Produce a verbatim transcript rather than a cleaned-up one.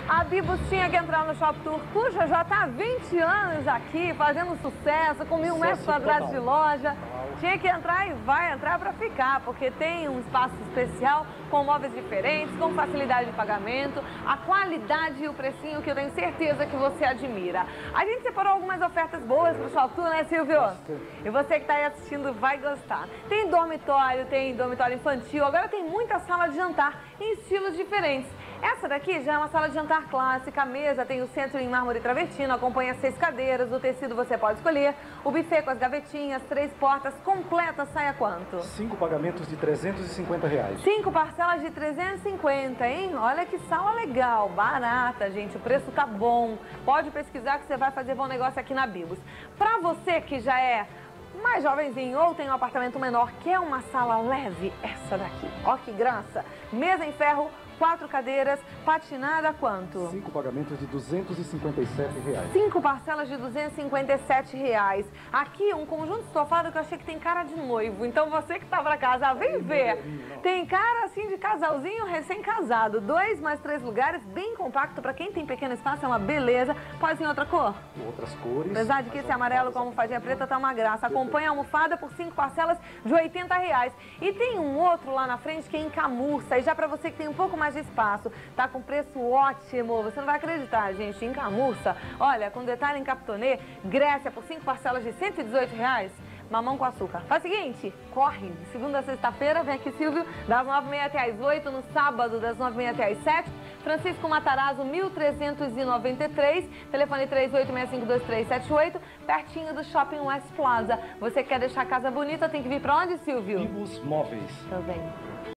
A Bibus tinha que entrar no Shop Tour Cuja, já está há vinte anos aqui, fazendo sucesso, com mil metros quadrados de loja. Tinha que entrar e vai entrar para ficar, porque tem um espaço especial, com móveis diferentes, com facilidade de pagamento, a qualidade e o precinho que eu tenho certeza que você admira. A gente separou algumas ofertas boas para o Shop Tour, né, Silvio? E você que está aí assistindo vai gostar. Tem dormitório, tem dormitório infantil, agora tem muita sala de jantar em estilos diferentes. Essa daqui já é uma sala de jantar clássica, a mesa tem o centro em mármore travertino, acompanha seis cadeiras, o tecido você pode escolher, o buffet com as gavetinhas, três portas, completa, sai a quanto? Cinco pagamentos de trezentos e cinquenta reais. Cinco parcelas de trezentos e cinquenta, hein? Olha que sala legal, barata, gente, o preço tá bom. Pode pesquisar que você vai fazer bom negócio aqui na Bibus. Pra você que já é mais jovenzinho ou tem um apartamento menor, quer uma sala leve? Essa daqui, ó que graça. Mesa em ferro, quatro cadeiras, patinada quanto? Cinco pagamentos de duzentos e cinquenta e sete reais. Cinco parcelas de duzentos e cinquenta e sete reais. Aqui um conjunto estofado que eu achei que tem cara de noivo. Então você que tá pra casa, vem ver. Tem cara assim de casalzinho recém-casado. Dois mais três lugares, bem compacto. Pra quem tem pequeno espaço, é uma beleza. Pode ser em outra cor? Outras cores. Apesar de que esse amarelo com a almofadinha preta tá uma graça. Acompanha a almofada por cinco parcelas de oitenta reais. E tem um outro lá na frente que é em camurça. E já pra você que tem um pouco mais de espaço, tá com preço ótimo, você não vai acreditar, gente, em camurça, olha, com detalhe em capitonê, Grécia por cinco parcelas de cento e dezoito reais, mamão com açúcar. Faz o seguinte, corre, de segunda a sexta-feira, vem aqui, Silvio, das nove e meia até as oito, no sábado, das nove e meia até as sete, Francisco Matarazzo, mil trezentos e noventa e três, telefone três oito seis cinco dois três sete oito, pertinho do Shopping West Plaza. Você quer deixar a casa bonita, tem que vir pra onde, Silvio? Bibus Móveis. Tô bem.